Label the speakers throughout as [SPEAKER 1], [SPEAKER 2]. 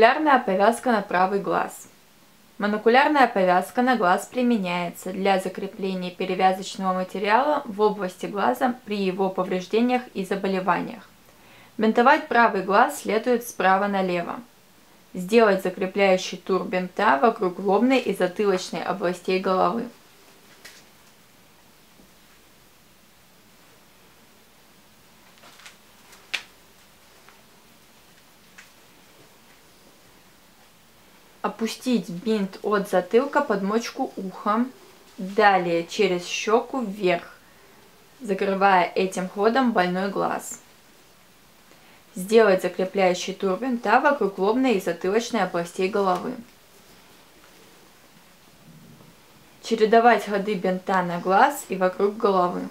[SPEAKER 1] Монокулярная повязка на правый глаз. Монокулярная повязка на глаз применяется для закрепления перевязочного материала в области глаза при его повреждениях и заболеваниях. Бинтовать правый глаз следует справа налево. Сделать закрепляющий тур бинта вокруг лобной и затылочной областей головы. Опустить бинт от затылка под мочку уха, далее через щеку вверх, закрывая этим ходом больной глаз. Сделать закрепляющий тур бинта вокруг лобной и затылочной областей головы. Чередовать ходы бинта на глаз и вокруг головы.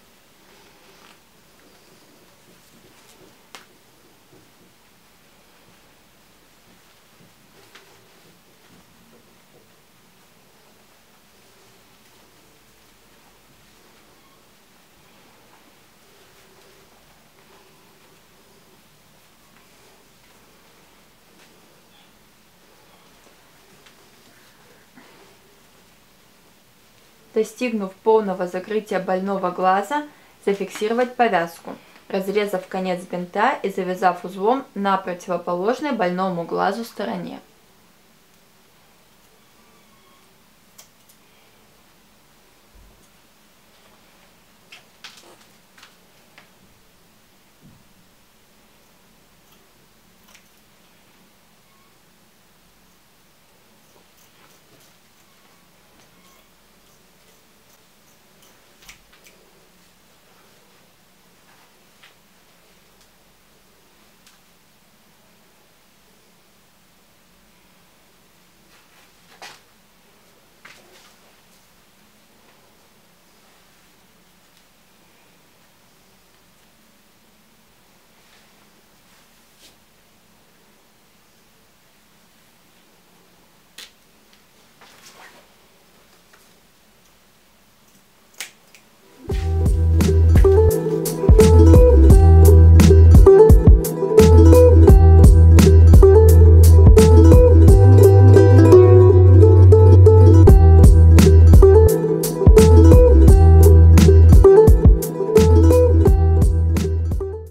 [SPEAKER 1] Достигнув полного закрытия больного глаза, зафиксировать повязку, разрезав конец бинта и завязав узлом на противоположной больному глазу стороне.